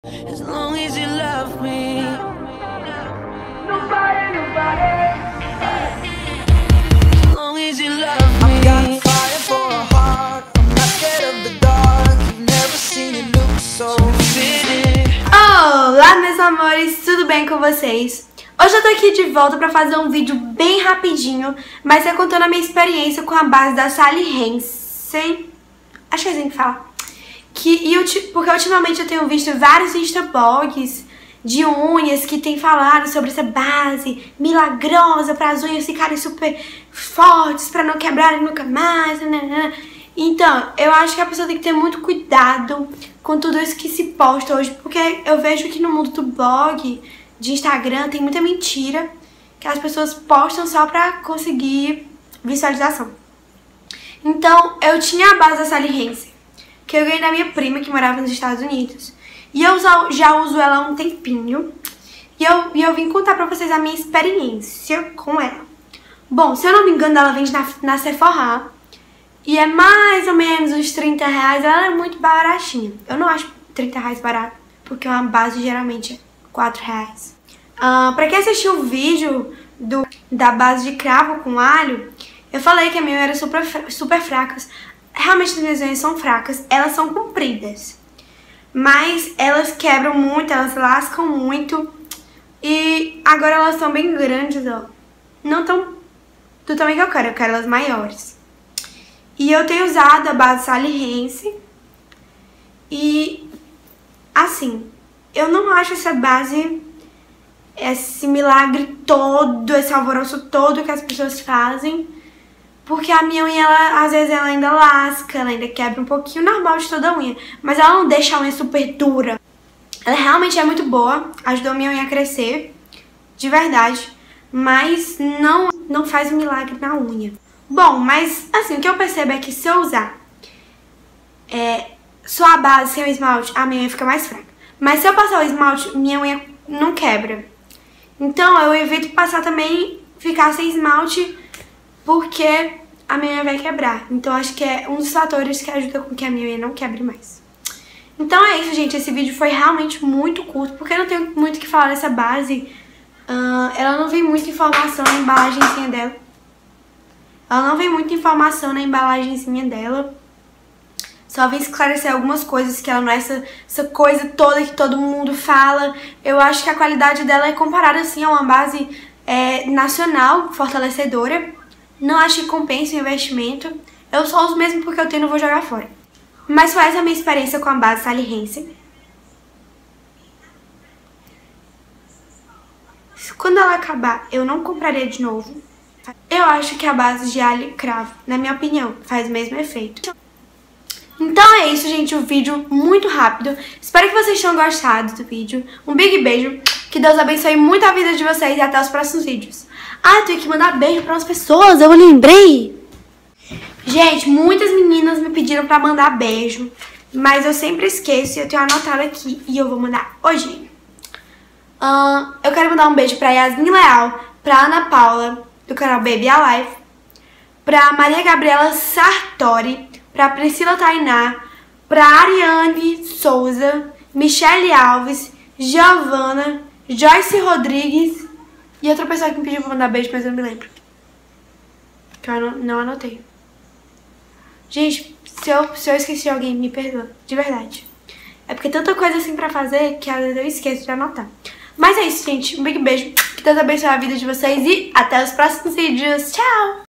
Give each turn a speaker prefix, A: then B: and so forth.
A: As long as you love me. As long as you love me. I've got fire for a heart. I'm not scared of the dark. You've never seen it look so fitted.
B: Olá, meus amores, tudo bem com vocês? Hoje eu tô aqui de volta pra fazer um vídeo bem rapidinho, mas é contando a minha experiência com a base da Sally Hansen. Acho que é assim que fala. Porque ultimamente eu tenho visto vários instablogs de unhas que tem falado sobre essa base milagrosa para as unhas ficarem super fortes, para não quebrarem nunca mais. Então, eu acho que a pessoa tem que ter muito cuidado com tudo isso que se posta hoje, porque eu vejo que no mundo do blog, de Instagram, tem muita mentira que as pessoas postam só pra conseguir visualização. Então, eu tinha a base da Sally Hansen, que eu ganhei da minha prima que morava nos Estados Unidos. E eu já uso ela há um tempinho. E eu vim contar pra vocês a minha experiência com ela. Bom, se eu não me engano, ela vende na Sephora. E é mais ou menos uns 30 reais. Ela é muito baratinha. Eu não acho 30 reais barato, porque uma base geralmente é 4 reais. Pra quem assistiu o vídeo da base de cravo com alho, eu falei que a minha era super fracas. Realmente as minhas unhas são fracas, elas são compridas, mas elas quebram muito, elas lascam muito. E agora elas são bem grandes, ó. Não tão do tamanho que eu quero elas maiores. E eu tenho usado a base Sally Hansen. E assim, eu não acho essa base esse milagre todo, esse alvoroço todo que as pessoas fazem. Porque a minha unha, às vezes ela ainda lasca, ela ainda quebra um pouquinho, normal de toda unha. Mas ela não deixa a unha super dura. Ela realmente é muito boa, ajudou a minha unha a crescer, de verdade. Mas não faz um milagre na unha. Bom, mas assim, o que eu percebo é que se eu usar só a base sem o esmalte, a minha unha fica mais fraca. Mas se eu passar o esmalte, minha unha não quebra. Então eu evito passar também, ficar sem esmalte, porque a minha unha vai quebrar. Então acho que é um dos fatores que ajuda com que a minha unha não quebre mais. Então é isso, gente. Esse vídeo foi realmente muito curto, porque eu não tenho muito o que falar dessa base. Ela não vem muita informação na embalagenzinha dela. Só vem esclarecer algumas coisas, que ela não é essa coisa toda que todo mundo fala. Eu acho que a qualidade dela é comparada assim a uma base nacional, fortalecedora. Não acho que compensa o investimento. Eu só uso mesmo porque eu tenho e não vou jogar fora. Mas foi essa a minha experiência com a base Sally Hansen. Quando ela acabar, eu não compraria de novo. Eu acho que a base de alho e cravo, na minha opinião, faz o mesmo efeito. Então é isso, gente. Um vídeo muito rápido. Espero que vocês tenham gostado do vídeo. Um big beijo. Que Deus abençoe muito a vida de vocês e até os próximos vídeos. Eu tenho que mandar beijo para as pessoas, eu lembrei. Gente, muitas meninas me pediram para mandar beijo, mas eu sempre esqueço e eu tenho anotado aqui e eu vou mandar hoje. Eu quero mandar um beijo para Yasmin Leal, para Ana Paula, do canal Baby Alive, para Maria Gabriela Sartori, para Priscila Tainá, para Ariane Souza, Michele Alves, Giovana, Joyce Rodrigues e outra pessoa que me pediu pra mandar beijo, mas eu não me lembro. Que eu não anotei. Gente, se eu esqueci de alguém, me perdoa, de verdade. É porque tanta coisa assim pra fazer que às vezes eu esqueço de anotar. Mas é isso, gente. Um big beijo. Que Deus abençoe a vida de vocês e até os próximos vídeos. Tchau!